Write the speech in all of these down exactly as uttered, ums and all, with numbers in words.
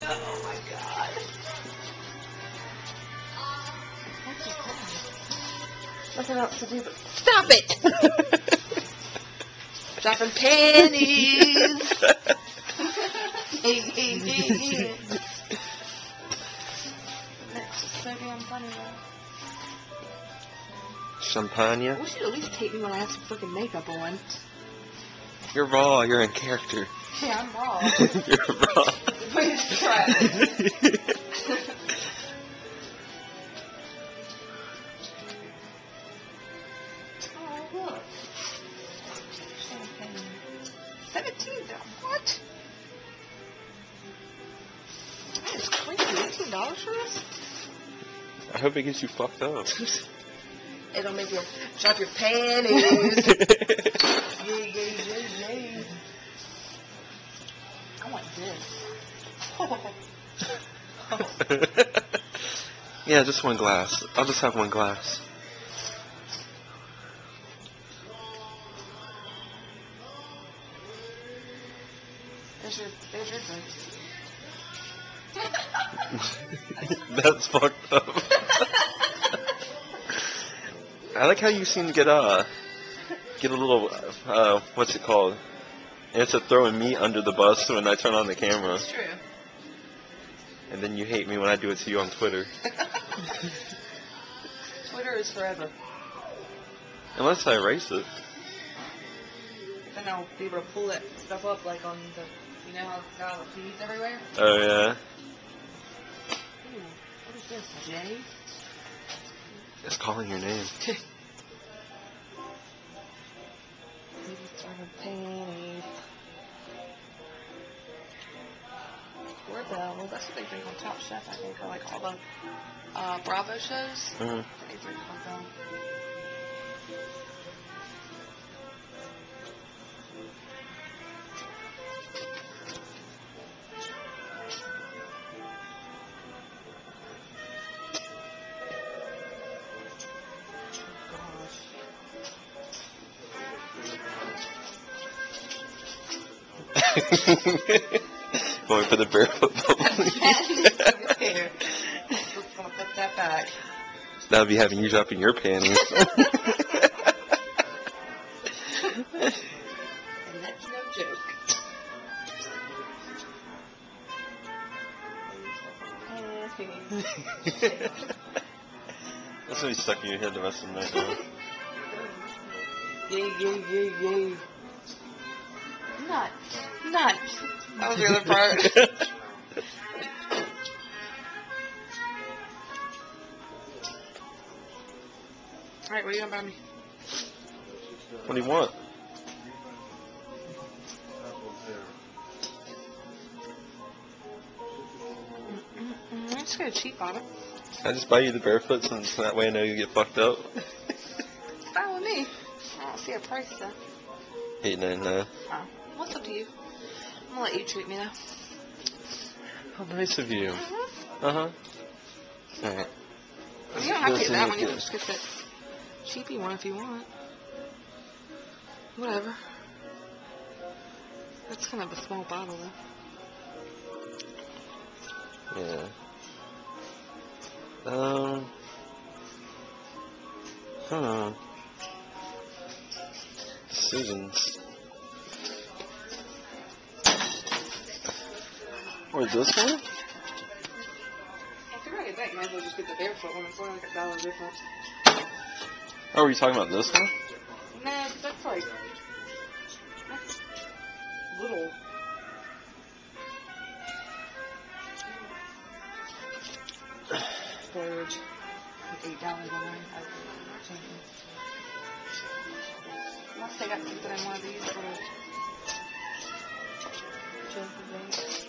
Oh my god. Nothing else to do but stop it! Dropping panties! Hey, hey, hey, hey. That's just so damn funny, though. Champagne? I wish you'd at least take me when I have some fucking makeup on. You're raw, you're in character. Yeah, I'm raw. You're raw. Please try it. Oh, look. Champagne. seventeen dollars. What? That is crazy. eighteen dollars for this? I hope it gets you fucked up. It'll make you drop your panties. Yeah, yeah, yeah, yeah. I want this. Oh. Yeah, just one glass. I'll just have one glass. There's your, there's your drink. That's fucked up. I like how you seem to get uh get a little uh what's it called? It's a throwing me under the bus when I turn on the camera. It's true. And then you hate me when I do it to you on Twitter. Twitter is forever. Unless I erase it. Then I'll be able to pull that stuff up like on the, you know how it's got all the feeds everywhere? Oh yeah. Ooh, what is this, Jay? It's calling your name. Panties. Doorbell. That's what they drink on Top Chef, I think. Or like all the uh, Bravo shows. Mm-hmm. They drink doorbell. Going for the barefoot bubbly. Here. Just gonna put that back. That'll be having you dropping your panties. And that's no joke. That's gonna be stuck in your head the rest of the night now. Yay, yay, yay, yay. Nuts. Nuts. That was the other part. Alright, what are you gonna buy me? What do you want? Mm-mm-mm. I'm just gonna cheat on it. Can I just buy you the barefoot since that way I know you get fucked up? It's fine with me. I don't see a price though. eight ninety-nine. Oh, what's up to you? I'm gonna let you treat me now. How nice of you. Mm-hmm. Uh-huh. Alright. Well, you don't have to get that one. You can just get that cheapy one if you want. Whatever. That's kind of a small bottle though. Yeah. Um. Huh. Decisions. Or this one? If you're gonna get that, you might as well just get the barefoot one. It's only like a dollar difference. Oh, were you talking about this one? Nah, but that's like that's little. Splurge. Like eight dollars on mine. Unless they got something in one of these little junky things.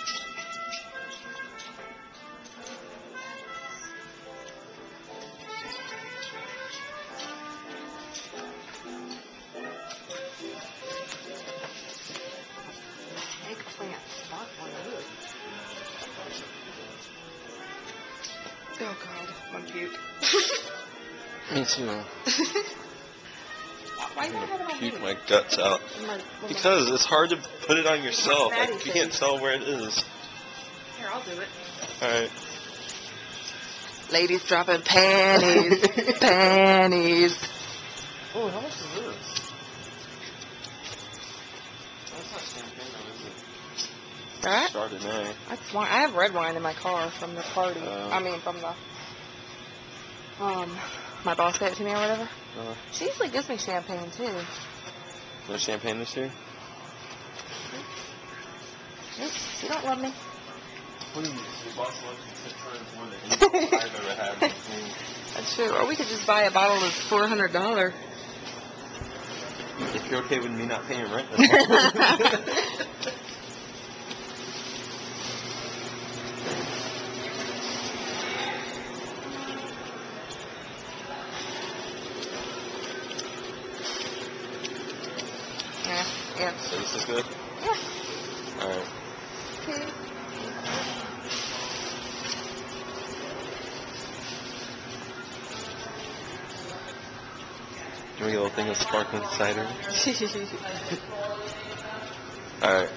Eggplant sparkling. Oh god, I'm puke. Me too. Why I'm do you have it gonna on puke me? my guts out. My- my- Because it's hard to put it on yourself. Fatty Like, you can't face. tell where it is. Here, I'll do it. Alright. Ladies dropping panties. Panties. Oh, how much is this? That's not champagne though, is it? That? Chardonnay. That's wine. I have red wine in my car from the party. Uh, I mean, from the, um, my boss gave it to me or whatever. Uh, She usually gives me champagne, too. no champagne this year? Nope, you don't love me. Please, your boss loves you six times more than anything I've ever had. Me. That's true. Or we could just buy a bottle that's four hundred dollars. If you're okay with me not paying rent, that's fine. Yeah, yeah. So this is good? Yeah. Alright. Okay. Can we get a little thing of sparkling cider? Alright.